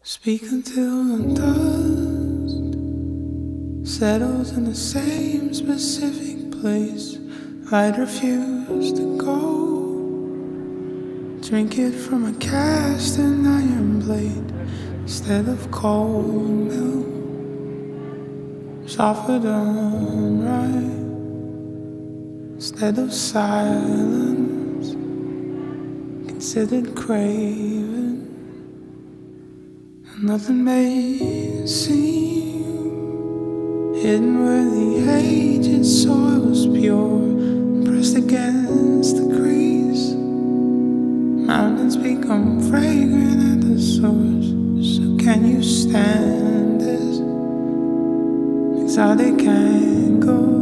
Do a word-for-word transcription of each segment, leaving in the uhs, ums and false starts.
Speak until the dust settles in the same specific place. I'd refuse to go. Drink it from a cast and iron blade instead of cold milk. Softer done right instead of silence. Considered craving. Nothing may seem hidden where the aged soil's pure, pressed against the crease. Mountains become fragrant at the source. So can you stand this exotic angle?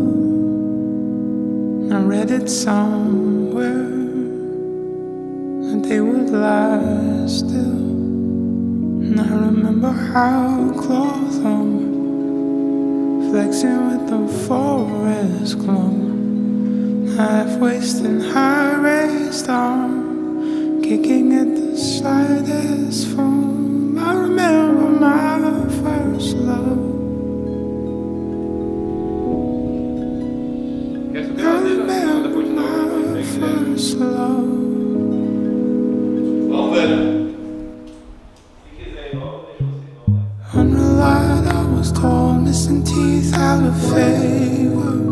I read it somewhere that they would lie still. And I remember how close home, flexing with the forest glow, half-wasted high-raised arm, kicking at the slightest foam. I remember my first love. I remember my first love. Unrelied, I was told, missing teeth out of favor.